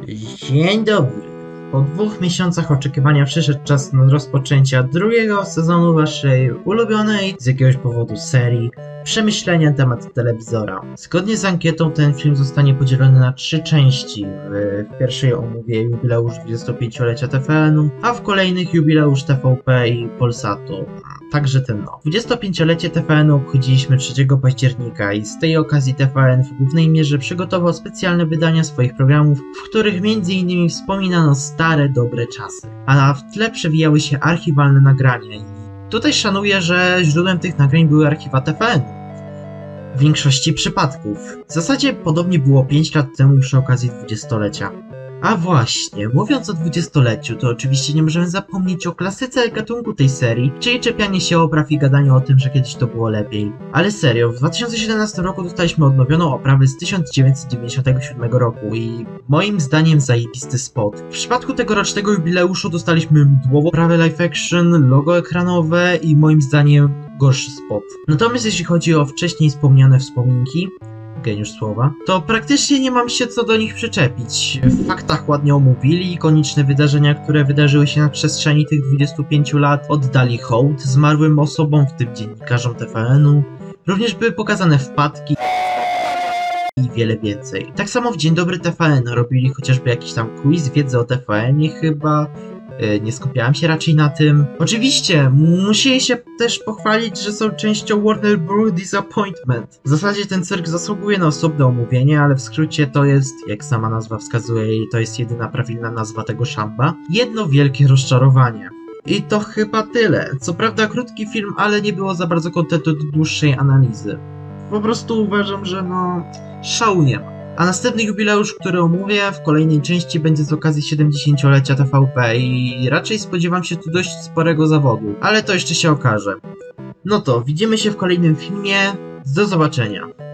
Dzień dobry. Po 2 miesiącach oczekiwania przyszedł czas na rozpoczęcia drugiego sezonu waszej ulubionej z jakiegoś powodu serii Przemyślenia na temat telewizora. Zgodnie z ankietą ten film zostanie podzielony na 3 części. W pierwszej omówię jubileusz 25-lecia TVN-u, a w kolejnych jubileusz TVP i Polsatu. Także ten 25-lecie TVN-u obchodziliśmy 3 października i z tej okazji TVN w głównej mierze przygotował specjalne wydania swoich programów, w których m.in. wspominano stare, dobre czasy. A w tle przewijały się archiwalne nagrania i tutaj szanuję, że źródłem tych nagrań były archiwa TVN-u. W większości przypadków. W zasadzie podobnie było 5 lat temu przy okazji 20-lecia. A właśnie, mówiąc o 20-leciu, to oczywiście nie możemy zapomnieć o klasyce gatunku tej serii, czyli czepianie się opraw i gadaniu o tym, że kiedyś to było lepiej. Ale serio, w 2017 roku dostaliśmy odnowioną oprawę z 1997 roku i moim zdaniem zajebisty spot. W przypadku tegorocznego jubileuszu dostaliśmy mdłową oprawę live action, logo ekranowe i moim zdaniem gorszy spot. Natomiast jeśli chodzi o wcześniej wspomniane wspominki, geniusz słowa, to praktycznie nie mam się co do nich przyczepić. W faktach ładnie omówili ikoniczne wydarzenia, które wydarzyły się na przestrzeni tych 25 lat, oddali hołd zmarłym osobom, w tym dziennikarzom TVN-u. Również były pokazane wpadki i wiele więcej. Tak samo w Dzień Dobry TVN robili chociażby jakiś tam quiz wiedzy o TVN-ie chyba. Nie skupiałem się raczej na tym. Oczywiście, musieli się też pochwalić, że są częścią Warner Bros. Disappointment. W zasadzie ten cyrk zasługuje na osobne omówienie, ale w skrócie to jest, jak sama nazwa wskazuje i to jest jedyna prawilna nazwa tego szamba, jedno wielkie rozczarowanie. I to chyba tyle. Co prawda krótki film, ale nie było za bardzo kontentu do dłuższej analizy. Po prostu uważam, że szału nie ma. A następny jubileusz, który omówię w kolejnej części, będzie z okazji 70-lecia TVP i raczej spodziewam się tu dość sporego zawodu, ale to jeszcze się okaże. No to, widzimy się w kolejnym filmie, do zobaczenia.